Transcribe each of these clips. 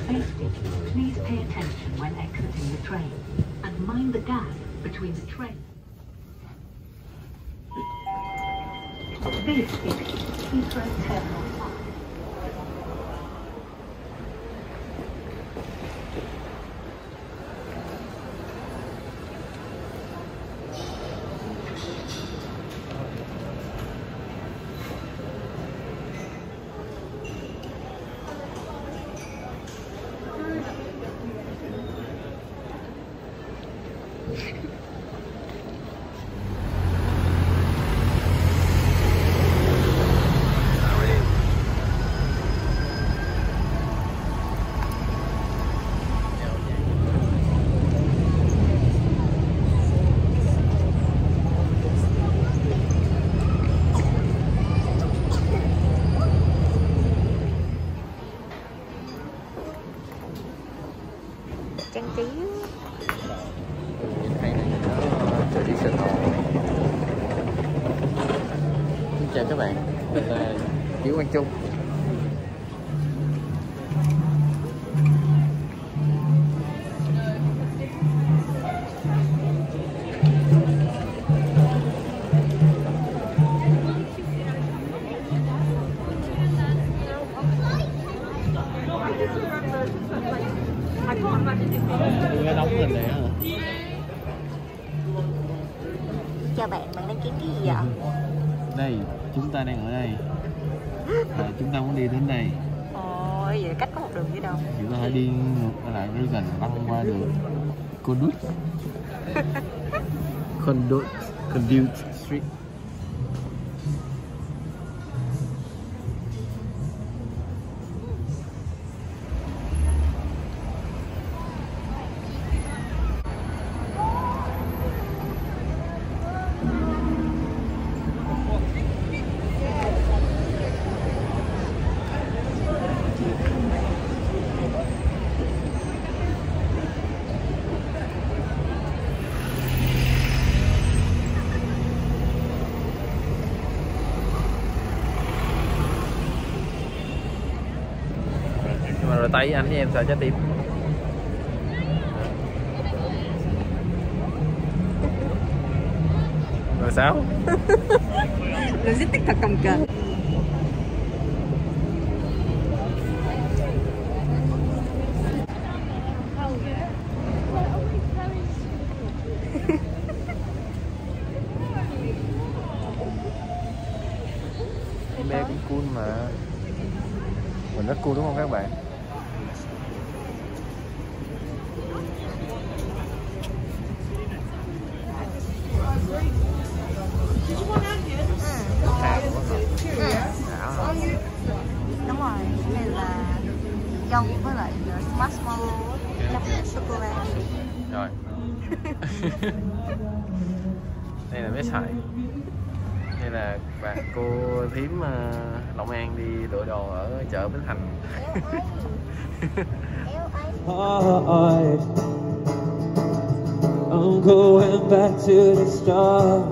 safety, please pay attention when exiting the train and mind the gap between the train. This is Heathrow Terminal 5. Trang trí hay này nó traditional. Xin chào các bạn, mình là Kiều Quang Trung. Đóng lên này hả? chào bạn, bạn đang kiếm cái gì vậy? Đây, chúng ta đang ở đây. Chúng ta muốn đi đến đây. Ôi, vậy cách có một đường đi đâu? Chúng ta phải đi ngược lại với gần băng qua đường Conduit Street. Mà rồi tay anh với em sợ trái tim. Rồi sao? Logistics thật cồng kềnh. Em bé cũng cool mà. Mình rất cool đúng không các bạn? Đúng rồi, cái này là dâu với lại marshmallow chấm sô-cô-la. Rồi. Đây là bé Sài. Đây là bà cô thím Long An đi lựa đồ ở chợ Bến Thành. I'm going back to the start.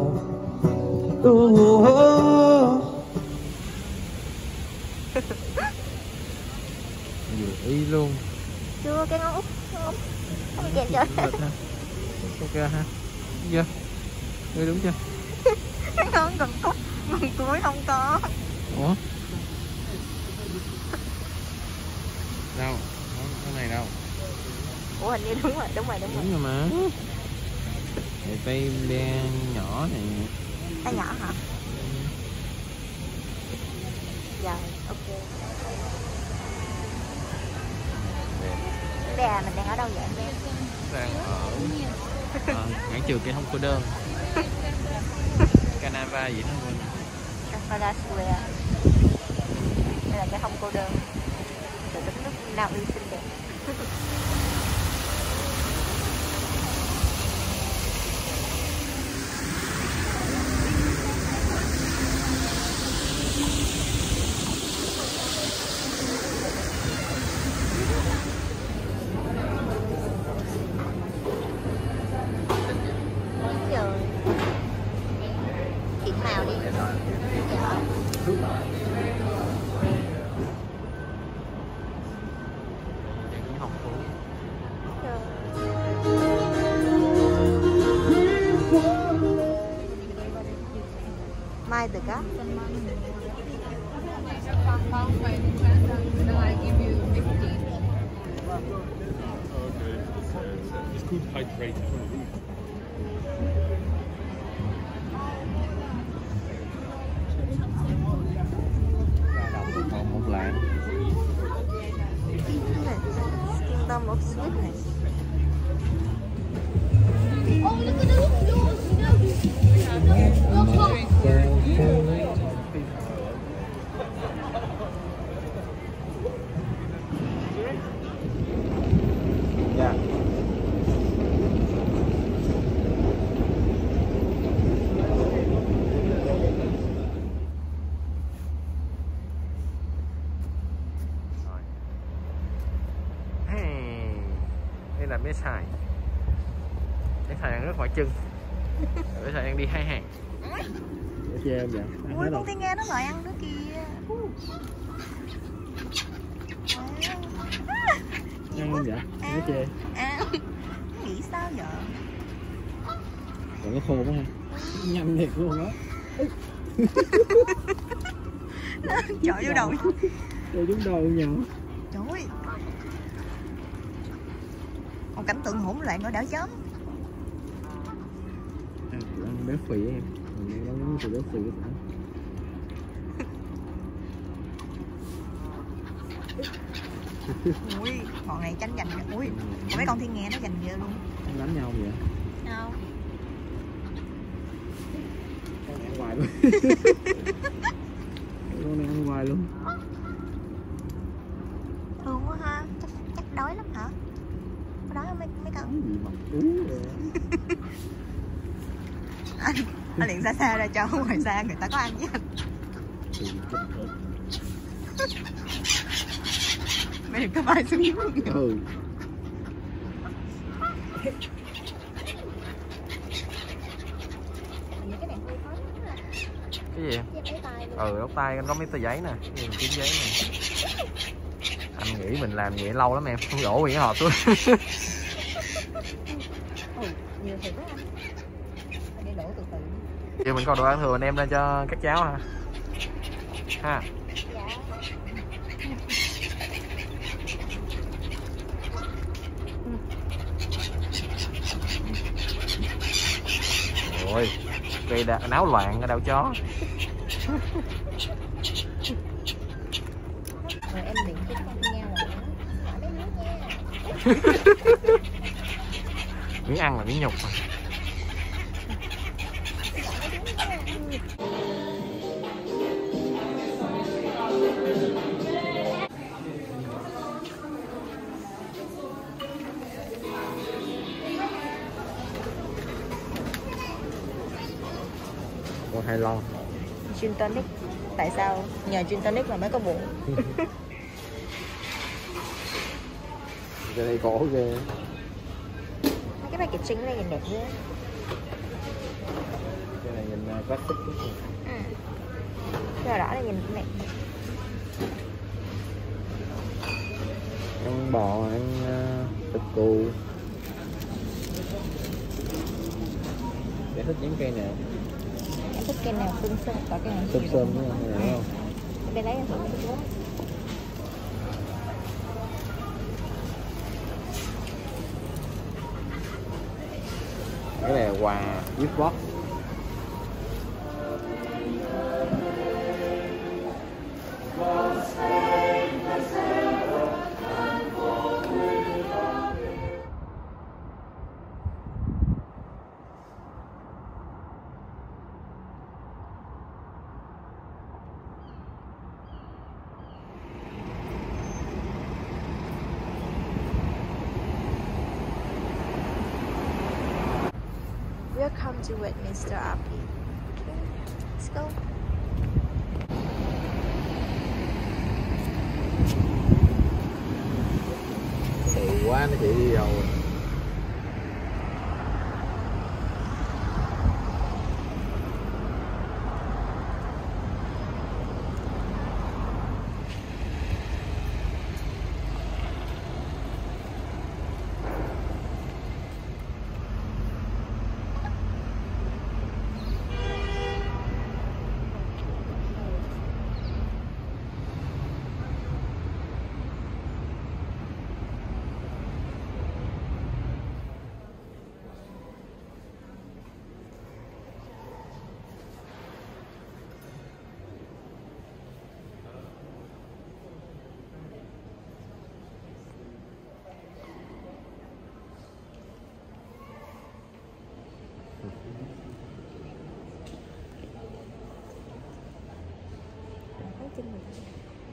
Vừa y luôn. Chưa, cái ngón út không kẹp chưa? Ok ha. Chưa? Ngươi đúng chưa? Cái ngón gần cúc, gần cuối không có. Ủa? Đâu? Cái này đâu? Ủa hình như đúng rồi. Đúng rồi mà. Này tay đen nhỏ này. Tay nhỏ hả? Rồi, ok. Bây giờ mình đang ở đâu vậy anh em? Đang ở ngã trường cây thông cô đơn. Canary gì đó quên. Leicester Square. Đây là cái thông cô đơn. Từ đất nước Na Uy xinh đẹp. đó. It's called hydrated food. Còn một lạng. Kingdom of Sweetness. Oh, look at those doors, you know. Dạ. Đây là bé Sài. Bé Sài ăn rất mỏi chân. Bé Sài ăn đi hai hàng. Để chê em vậy? Ui, con Thiên Nga nó lại ăn nữa kìa. Ăn không vậy? Để chê. Nghĩ sao vậy? Còn nó khô quá ha. Nhanh thiệt luôn á. Chọi vô đầu. Rồi trúng đầu nhỏ. Trời ơi. Một cảnh tượng hỗn loạn ở đảo chấm. Ăn béo phì em. Mình đang nói từ béo phì hả? Ui, bọn này tranh giành. Ui, còn mấy con Thiên Nga nó giành ghê luôn. Ăn đánh nhau vậy? Đâu? Con này ăn hoài luôn. Con này ăn hoài luôn. Thương quá ha. Chắc đói lắm hả? Có đói không mấy con? Cái gì mà ú vậy? Anh liền xa xa ra cho ngoài xa người ta có ăn với anh. Mày đừng có bay xuống dưới. Ừ. Cái gì? Lót tay anh có mấy tờ giấy nè, cái kiếm giấy nè. Anh nghĩ mình làm vậy lâu lắm em, không đổ quyển hộp tôi. Nhiều thiệt đó anh. Anh đi đổ từ từ. Giờ mình còn đồ ăn thừa mình đem ra cho các cháu hả? Ha. Rồi, gây náo loạn ở đâu chó. Rồi em định cái con nghe rồi. Miếng ăn là miếng nhục mà. Con hai lon. Gin tonic. Tại sao? Nhờ gin tonic mà mới có bụng. Cái này cổ ghê. Cái này packaging này nhìn đẹp ghê. Cái này nhìn plastic đúng không? Cái đỏ này nhìn đẹp. Ăn bò, ăn thịt cừu. Để thích những cây nào? Em thích cây nào xương xương, có cây nào Xôm xôm đúng không? Cái này đúng không? Bên đấy em thử thích lắm. Cái này là quà gift box. Welcome to Westminster Abbey. Okay, let's go. Xù quá nó chị đi đâu rồi. chân người ta.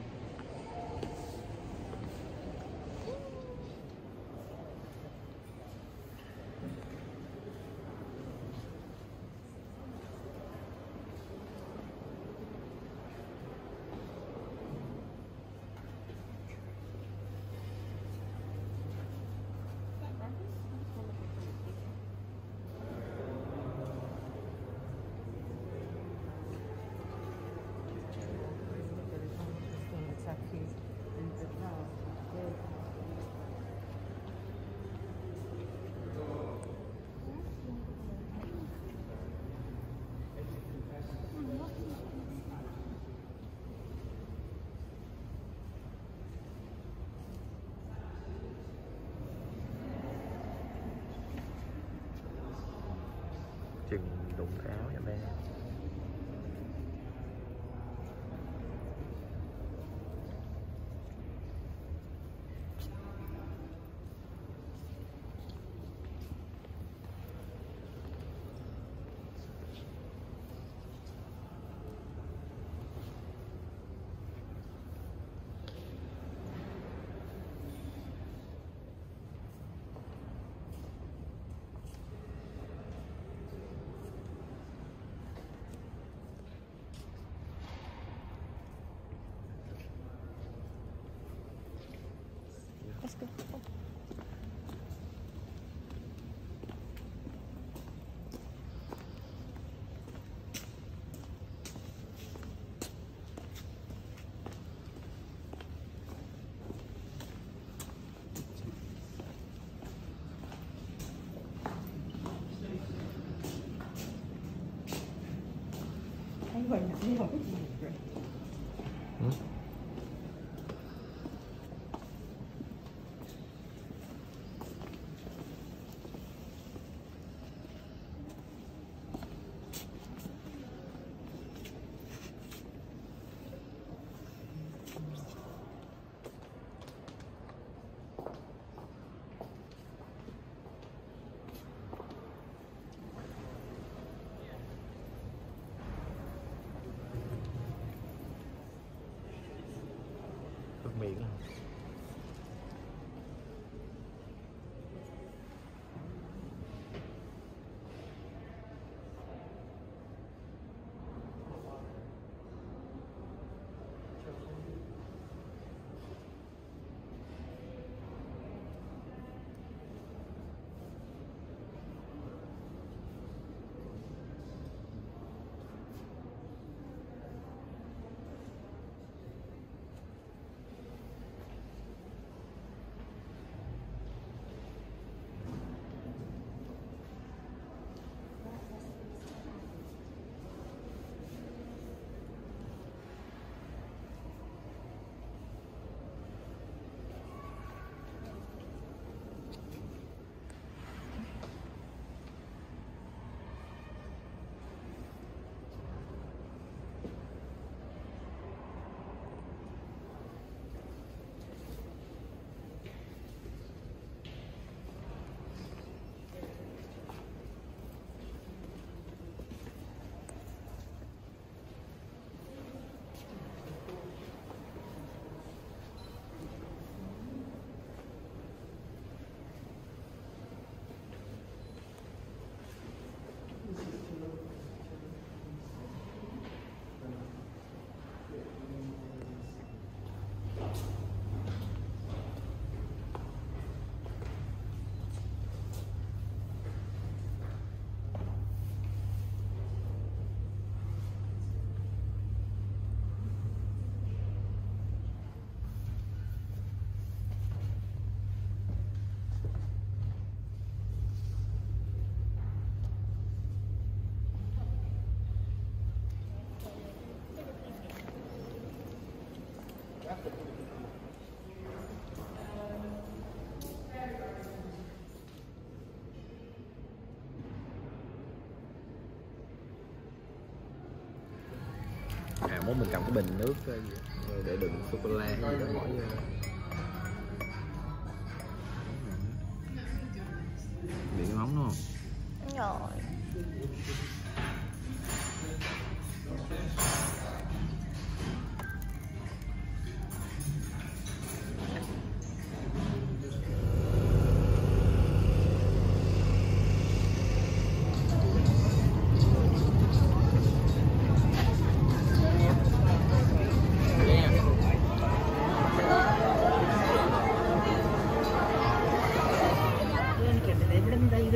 Chừng đụng cái áo nha bé. Let's go. Anh gọi nhạc đi học cái gì vậy? Miệng à. Mốt mình cầm cái bình nước để đựng sô cô la hay gì đó bỏ vô. Bị cái móng đúng không? Đúng rồi.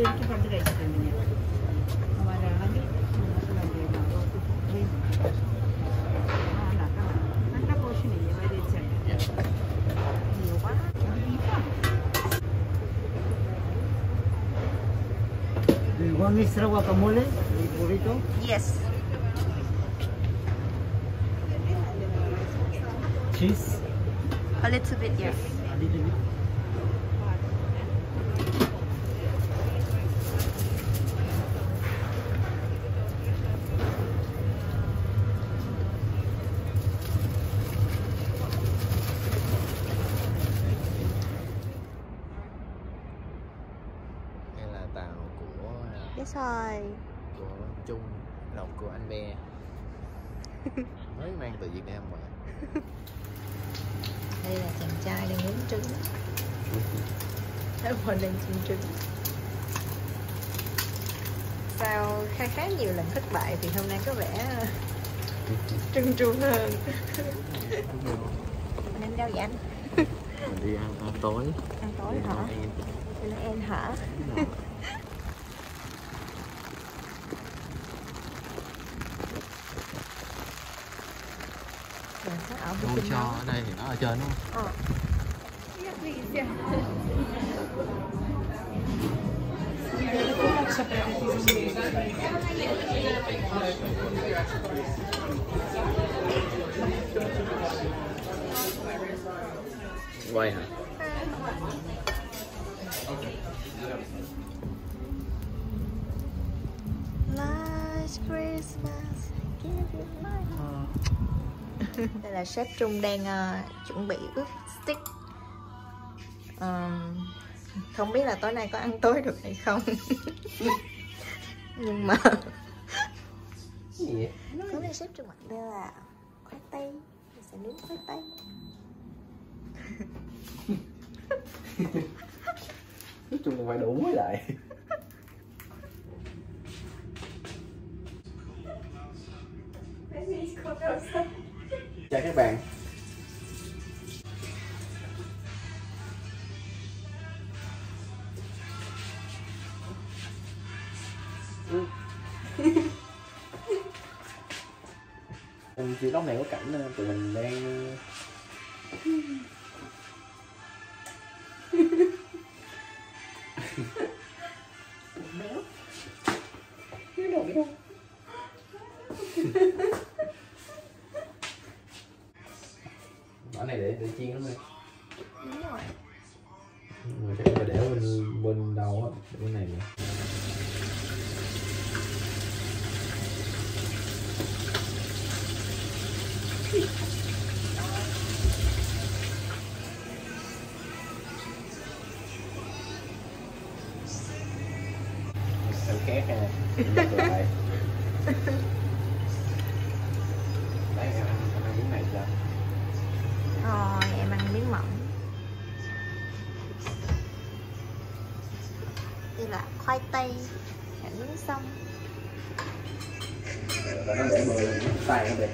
എനിക്ക് പണ്ട് കഴിച്ചിട്ടുണ്ട് ഞാൻ വരാണെങ്കിൽ നല്ല പോർഷനില്ലേ വരിച്ചായിട്ട് Do you want extra guacamole? El burrito? Yes. Cheese? A little bit, yes. A little bit. Đây là tàu của Yes rồi. Trung, lộc của anh Be. Mới mang từ Việt Nam mà. Đây là chàng trai đang nướng trứng. Thấy mình đang chiên trứng. Sau khá nhiều lần thất bại thì hôm nay có vẻ trơn tru hơn. Mình ăn đâu vậy anh? Mình đi ăn tối. Ăn tối hả? Đây là em hả? Ngôi cho ở đây thì nó ở trên đúng không? Quay hả? Last Christmas, give you my heart. Đây là sếp Trung đang chuẩn bị ướp stick. Không biết là tối nay có ăn tối được hay không. Nhưng mà tối nay sếp Trung mặc đây là khoai tây. Mình sẽ nướng khoai tây. Nói chung là phải đủ mới lại. Chào các bạn. Chị lúc này có cảnh tụi mình đang Béo. Cái đồ béo. ở này để chiên lắm em. Đúng rồi. Mà chắc phải để bên đầu á, bên này nè. Thử khác ha, lật lại. Đấy, em ăn miếng này chưa? Rồi, em ăn miếng mỏng. Đây là khoai tây đã nướng xong. Và nó để bừa tay nó đẹp.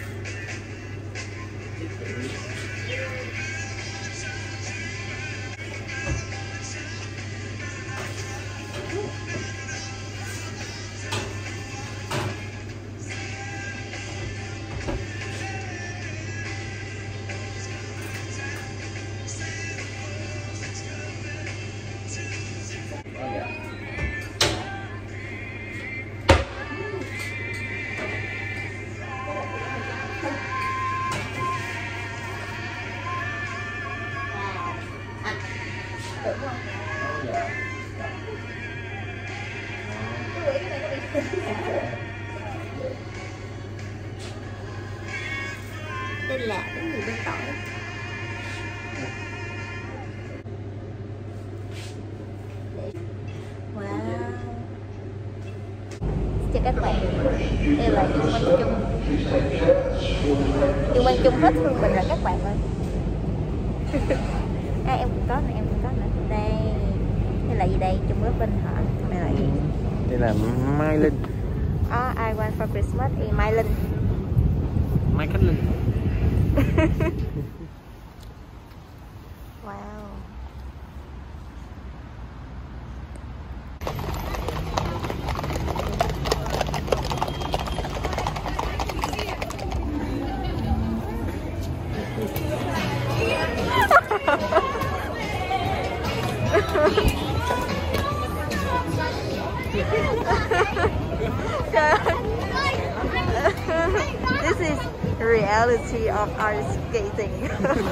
Đây là cái gì bên tỏi. Wow. Chào các bạn. Đây là Dương Văn Trung. Dương Văn Trung hết thương mình rồi các bạn ơi. Em cũng có nữa, em cũng có nữa. Đây. Đây là gì đây? Trung với Vinh hả? Đây là gì? Đây là Mai Linh. I want for Christmas is Mai Linh. Mai Khánh Linh. Wow. This is reality of ice skating.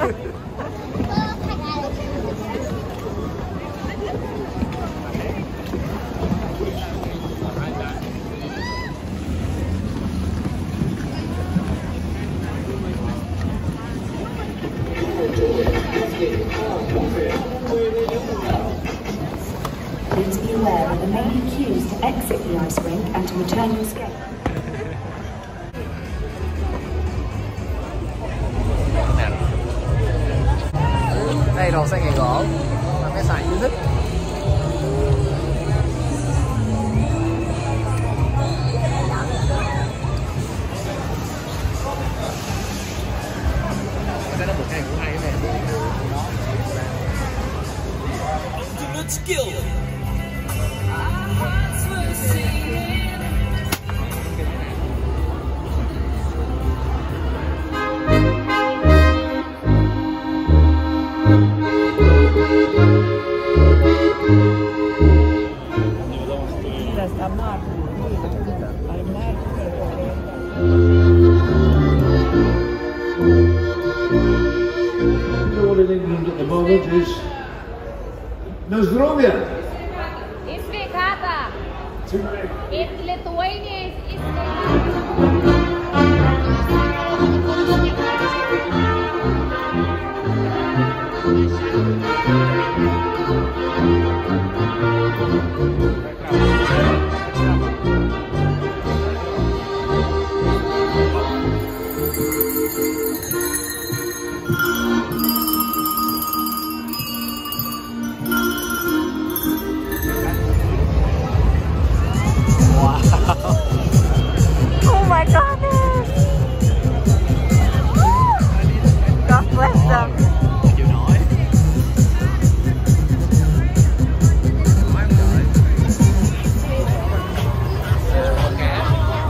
Please be aware of the many queues to exit the ice rink and to return your skate. Đây đồ xe nghề gỗ mà mấy xài yêu thích. Cái đó một cái cũng hay này. Let's go. All in England at the moment is Nozdrovia. इसके खाता इसलिए तो वही नहीं Oh my goodness! God bless them. Chịu nổi. Câu cá.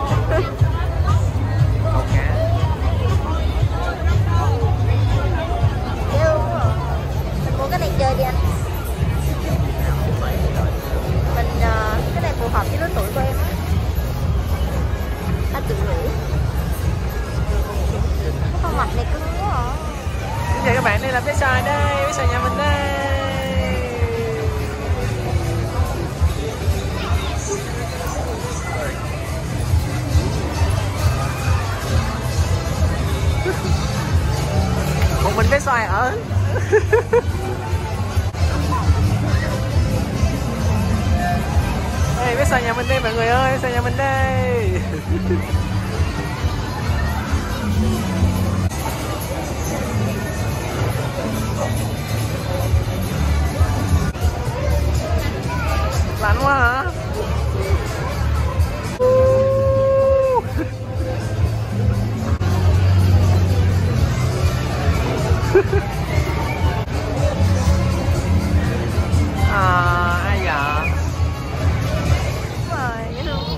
Câu cá. Mình mua cái này chơi đi anh. Mình cái này phù hợp với lứa tuổi của em á. Anh tự nghĩ. Cái con mặt này cứng quá à. Xin chào các bạn, đây là bé Xoài đây, bé Xoài nhà mình đây. Một mình bé Xoài ở. Đây, bé Xoài nhà mình đây mọi người ơi, bé Xoài nhà mình đây. Lạnh quá hả? Ai dạ? Rồi, dễ thương.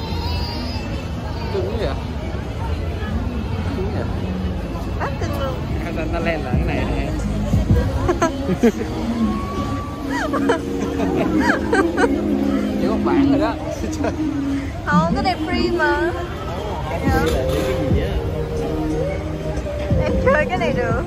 Cưng vậy? Cưng vậy? Rất cưng luôn. Ta lên là cái này nè. Chỉ có bản rồi đó. Không, cái này free mà. Dạ. Em chơi cái này được.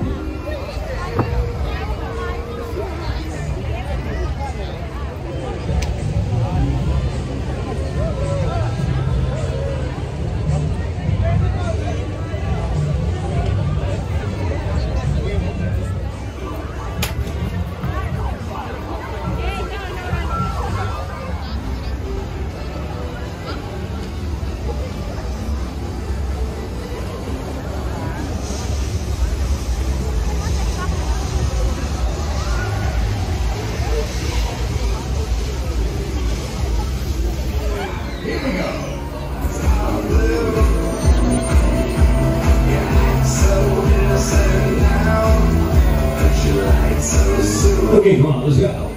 Okay, come on, let's go.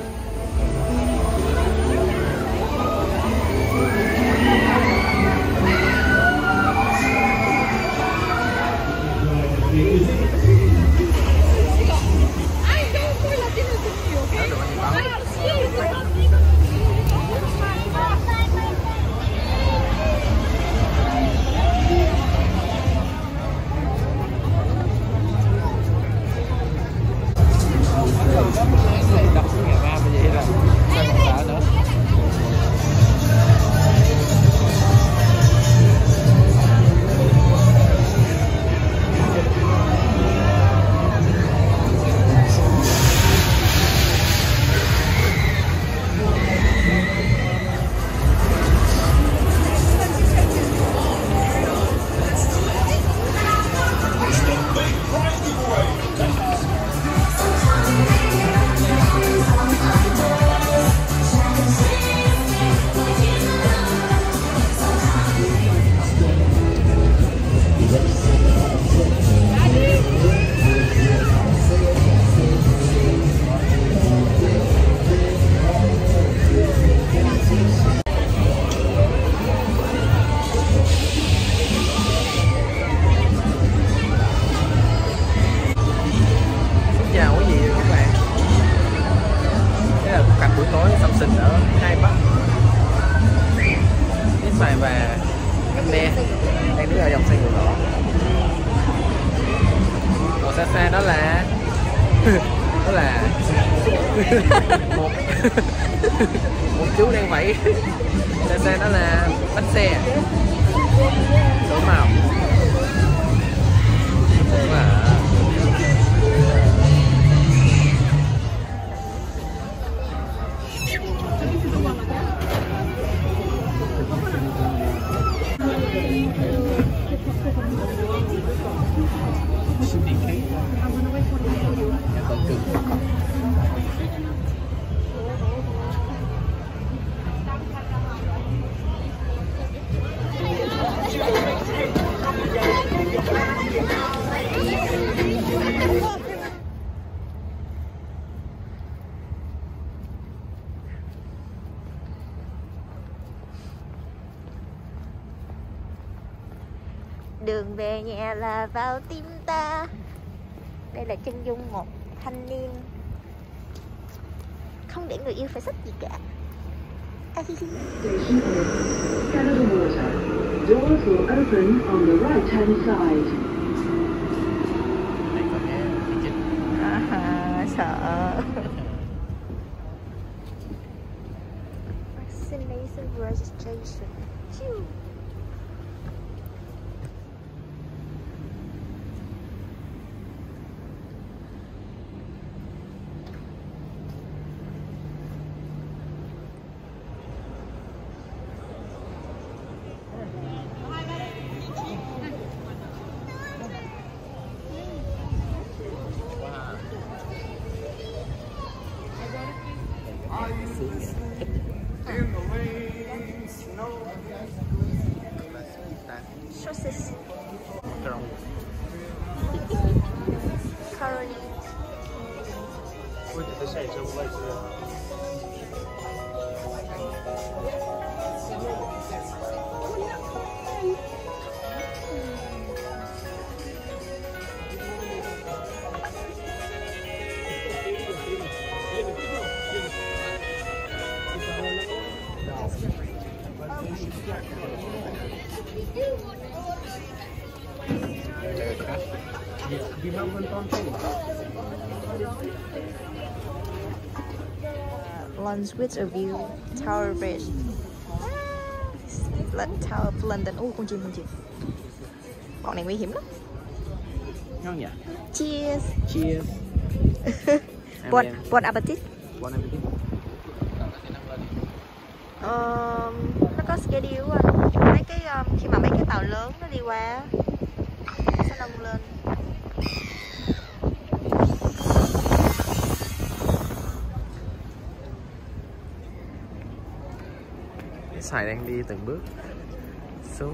Ay, no, pues la tienes conmigo, ¿ok? dòng xe ngựa đỏ. Còn xa xa đó là đó là một một chú đang vẫy. Xa xa đó là bánh xe đổi màu. Đúng là đường về nhà là vào tim ta. Đây là chân dung một thanh niên không để người yêu phải xách gì cả. Canada Water. Doors will open on the right-hand side. Sợ. Vaccination registration. Sausage. Curry. Lunch with a view, Tower Bridge, Tower of London. Con chim. Bọn này nguy hiểm lắm. ngon nhỉ? Cheers. Cheers. Bon appetit. Bon appetit. Nó có schedule anh. Mấy cái khi mà mấy cái tàu lớn nó đi qua sẽ nâng lên. Sài đang đi từng bước xuống.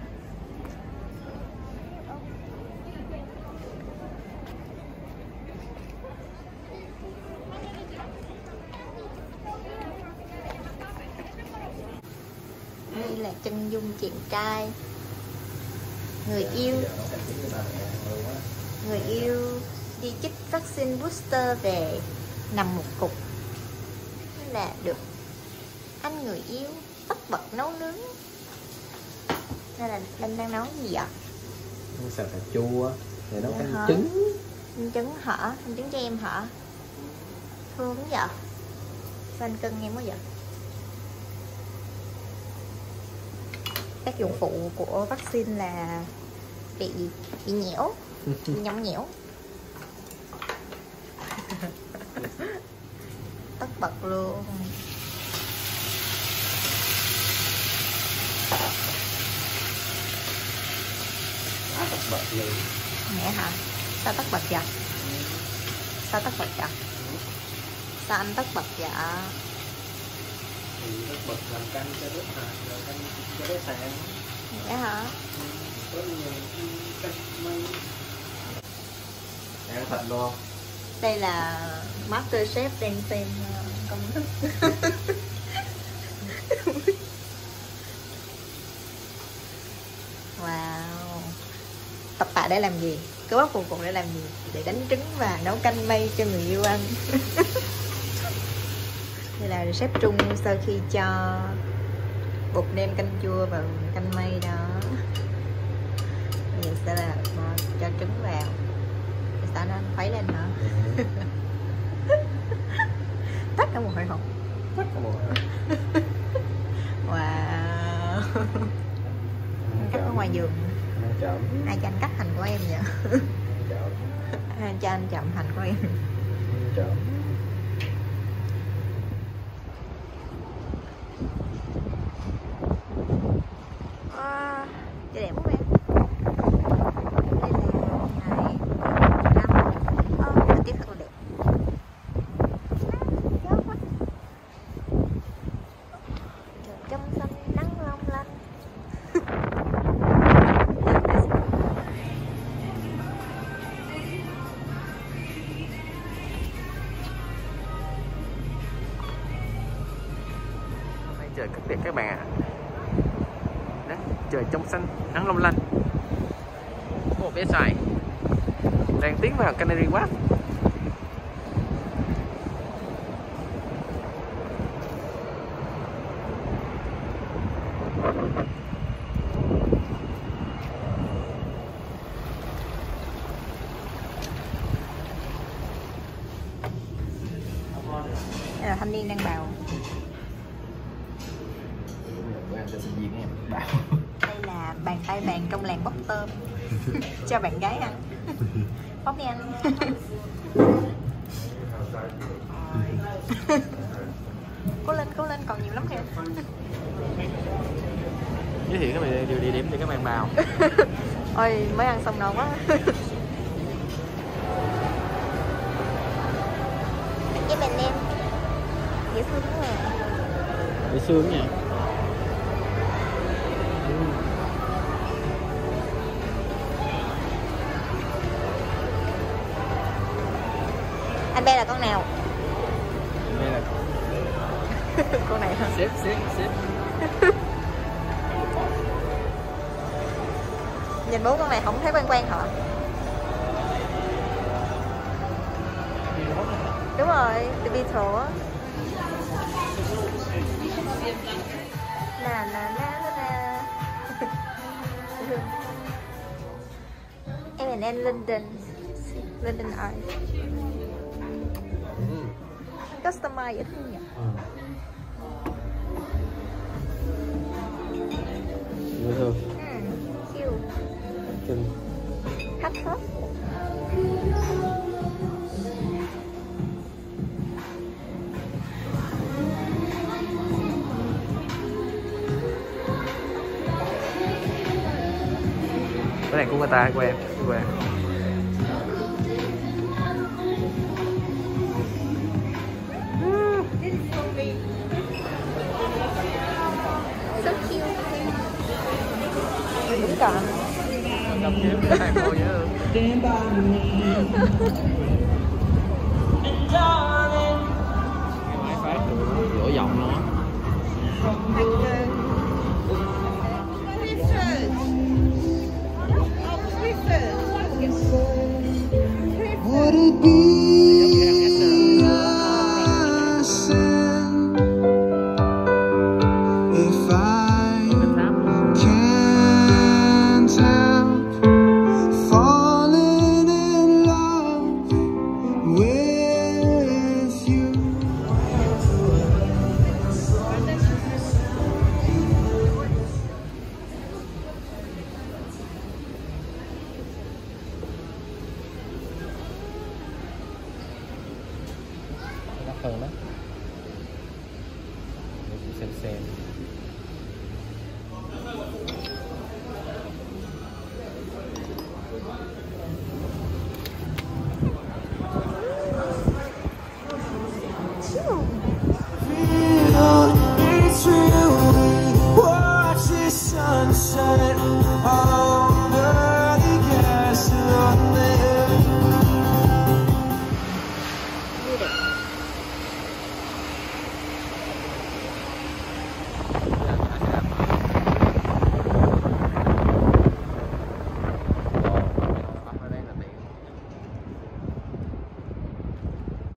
Đây là chân dung chàng trai. Người yêu đi chích vaccine booster về nằm một cục là được anh người yêu tất bật nấu nướng. Đây là Linh đang nấu gì vậy? Nấu sạch cà chua rồi nấu canh hả? trứng. Canh trứng hả? Canh trứng cho em hả? Thương vậy? Sao anh cưng em quá vậy? Tác dụng phụ của vaccine là bị nhẽo, bị nhõng nhẽo. Tất bật luôn. Tất bật luôn. Mẹ hả? Sao tất bật vậy? Sao tất bật vậy? Sao anh tất bật vậy? Thì tất bật làm canh cho đứa canh cho đứa sàn. Mẹ hả? Có nhiều canh mây. Ăn thịt luôn. Đây là MasterChef đang xem công thức. Wow. Tập tạ để làm gì? Cứ bắt cuộc để làm gì? Để đánh trứng và nấu canh mây cho người yêu ăn. Đây là sếp Trung sau khi cho bột nêm canh chua vào canh mây đó. sẽ là cho trứng vào. Sao nó khuấy lên nữa. Tất cả một hồi hộp. Tất cả một hồi. Wow. Cắt ở ngoài giường. Ai cho anh cắt hành của em vậy? Ai cho anh chậm hành của em? Chơi đẹp không em? Đây là ngày 5. Thời tiết thật là đẹp. Gió quá. Trời trong xanh nắng long lanh. Trời rất đẹp các bạn ạ. Đó, trời trong xanh, nắng long lanh. Có một bé xoài đang tiến vào Canary Wharf. Đây là thanh niên đang bào. Đây là bàn tay vàng trong làng bóc tôm. Cho bạn gái ăn. Bóc đi anh. Cố lên còn nhiều lắm kìa. Giới thiệu các bạn địa điểm để các bạn vào. Ôi mới ăn xong no quá. Cái mình em dễ thương quá à. Dễ thương nha. Anh bé là con nào? Đây là Con này hả? xếp. Nhìn bố con này không thấy quen hả? Đúng rồi, The Beatles á. Na. Em London Eye. Customer dễ thương nhỉ? Dễ thương. Cute. Khách hết. Cái này của người ta của em. So cute. Đúng còn. Cầm kiếm cái này cô nhớ. Phải dỗ giọng nữa. Would it be a sin if I can't help falling in love with you? Đắt hơn đó. Để xem.